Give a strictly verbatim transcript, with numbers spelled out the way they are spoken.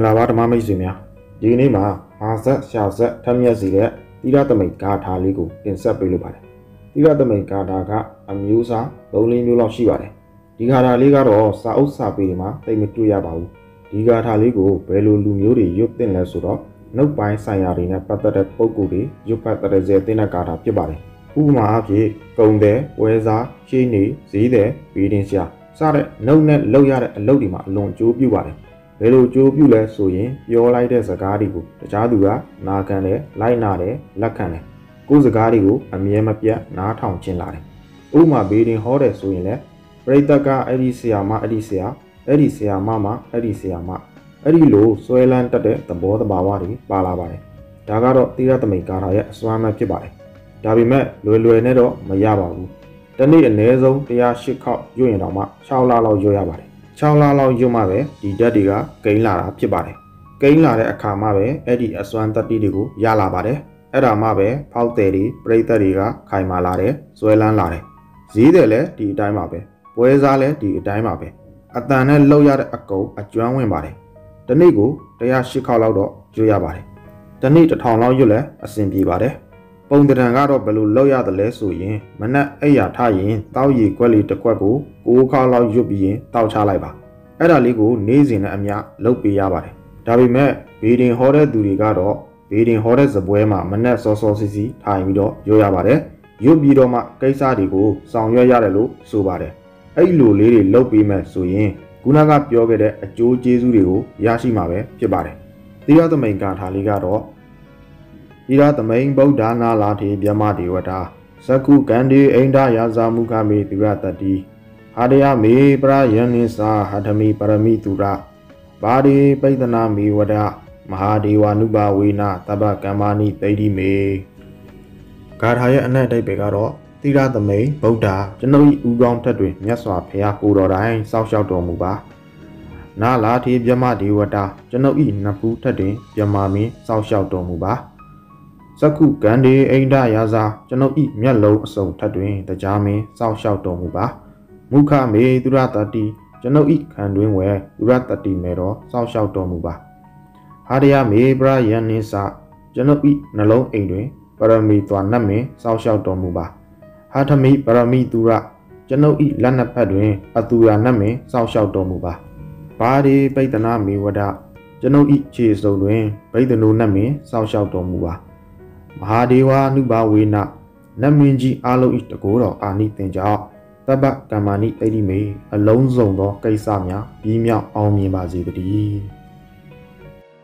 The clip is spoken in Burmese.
င်္ဂလာပါဓမ္မမိတ်ဆွေများဒီကနေ့မှာမာဆက်ရှာဆက်ထက်မြက်စီတဲ့သီရသမိတ်ဂါထာလေးကိုတင်ဆက်ပေးလိုပါတယ်သီရသမိတ်ဂါထာကအမျိုးအစားသုံးလေးမျိုးလောက်ရှိပါတယ်ဒီဂါထာလေးကတော့စာအုပ်စာပေတွေမှာသိမတွေ့ရပါဘူးဒီဂါထာလေးကိုဘယ်လိုလူမျိုးတွေရွတ်သင့်လဲဆိုတော့နှုတ်ပိုင်းဆိုင်ရာတွေနဲ့ပတ်သက်တဲ့ပုံကူတွေရွတ်ဖတ်တဲ့စေတဲ့ဂါထာဖြစ်ပါတယ်ဥပမာအဖြစ်ကုံတဲ့ဝဲစားရှင်းနေဈေးတဲ့ဗီဒင်ရှာစတဲ့နှုတ်နဲ့လောက်ရတဲ့အလုပ်တွေမှာအလွန်အကျိုးပြုပါတယ်ဘယ်လိုကြိုးပြုလဲဆိုရင်ပြောလိုက်တဲ့စကားတွေကိုတခြားသူကနာခံတယ်လိုက်နာတယ်လက်ခံတယ်ကိုယ်စကားတွေကိုအမြဲမပြတ်နားထောင်ခြင်းလာတယ်ဥပမာဘေးတင်ဟောတယ်ဆိုရင်လည်းပရိသတ်ကအဲ့ဒီဆရာမအဲ့ဒီဆရာအဲ့ဒီဆရာမမအဲ့ဒီဆရာမအဲ့ဒီလိုဆွဲလန်းတတ်တဲ့သဘောတဘာဝတွေပါလာပါတယ်ဒါကတော့သီရသမိတ်ဂါထာရဲ့အစွမ်းမဲ့ဖြစ်ပါတယ်ဒါပေမဲ့လွယ်လွယ်နဲ့တော့မရပါဘူးတနေ့အနည်းဆုံးတစ်ရာရှစ်ခေါက်ရွတ်ရင်တော့မှ၆လလောက်ရွတ်ရပါတယ်၆လလောက်ရွတ်မှပဲဒီဓာတ်တွေကကိန်းလာတာဖြစ်ပါတယ်ကိန်းလာတဲ့အခါမှပဲအဲ့ဒီအစွမ်းတတ္တိတွေကိုရလာပါတယ်အဲ့ဒါမှပဲဖောက်တယ်တွေပြိတ္တတွေကခိုင်မာလာတယ်ဇွဲလန်းလာတယ်ဈေးတယ်လည်းဒီအတိုင်းပါပဲပွဲစားလည်းဒီအတိုင်းပါပဲအတန်နဲ့လှုပ်ရတဲ့အကုန်အကျွမ်းဝင်ပါတယ်တနေ့ကိုတစ်ရာရှစ်ခေါက်လောက်တော့ရွတ်ရပါတယ်တနေ့တစ်ထောင်လောက်ရွတ်လဲအဆင်ပြေပါတယ်ပုံတံကတော့ဘယ်လိုလောက်ရတယ်လဲဆိုရင်မနက်အိပ်ရာထရင်တောက်ရည်ခွက်လေးတစ်ခွက်ကိုကိုးခေါက်လောက်ရွတ်ပြီးရင်တောက်ချလိုက်ပါအဲ့ဒါလေးကိုနေ့စဉ်နဲ့အမျှလုပ်ပေးရပါတယ်ဒါပေမဲ့ဘေဒင်ဟောတဲ့သူတွေကတော့ဘေဒင်ဟောတဲ့ဇပွဲမှာမနက်စောစောစီစီထိုင်ပြီးတော့ရွတ်ရပါတယ်ရွတ်ပြီးတော့မှကိစ္စတွေကိုဆောင်ရွက်ရတယ်လို့ဆိုပါတယ်အဲ့လိုလေးတွေလုပ်ပေးမယ်ဆိုရင်ခုနကပြောခဲ့တဲ့အကျိုးကျေးဇူးတွေကိုရရှိမှာပဲဖြစ်ပါတယ်သီရသမိန်ဂါထာလေးကတော့သီရသမိန်ဗုဒ္ဓနာလာထေဗျမဒေဝတာသက္ကုကန္ဒီအိန္ဒယာဇာမုခမေသီရတတိဟာတယမေပရယနိသာဟထမိပရမိတုရဘာဒီပိသနာမေဝဒမဟာဒေဝနုဘဝေနတပ္ပကမ္မာနိတိတိမေဂါထာရဲ့အနက်အဓိပ္ပာယ်ကတော့သီရသမိန်ဗုဒ္ဓကျွန်ုပ်၏ဥကောင်းထက်တွင်မြတ်စွာဘုရားကိုတော်တိုင်စောင့်ရှောက်တော်မူပါနာလာထေဗျမဒေဝတာကျွန်ုပ်၏နဖူးထက်တွင်ဗျမမင်းစောင့်ရှောက်တော်မူပါသက္ကုကန္ဒီအိန္ဒယာဇာကျွန်ုပ်၏မျက်လုံးအစုံထက်တွင်တရားမင်းစောင့်ရှောက်တော်မူပါမုခမေသူရတတိကျွန်ုပ်၏ခံတွင်ဝဲသူရတတိမေတော်စောင့်ရှောက်တော်မူပါဟာရယမေပရယနိစကျွန်ုပ်၏နှလုံးအိမ်တွင်ပရမီသွာနတ်မင်းစောင့်ရှောက်တော်မူပါဟာထမိပရမီသူရကျွန်ုပ်၏လက်နှစ်ဖက်တွင်အတူရာနတ်မင်းစောင့်ရှောက်တော်မူပါဘာဒီပိတနာမေဝဒကျွန်ုပ်၏ခြေစုံတွင်ဗိဒနုနတ်မင်းစောင့်ရှောက်တော်မူပါမဟာဒေဝနုဘဝေနနတ်မင်းကြီးအားလုံး၏တကိုးတော်အာနိသင်ကြောင့်တပ္ပကမ္မာနိတိတိမေအလုံးစုံသောကိစ္စများပြီးမြောက်အောင်မြင်ပါစေတည်း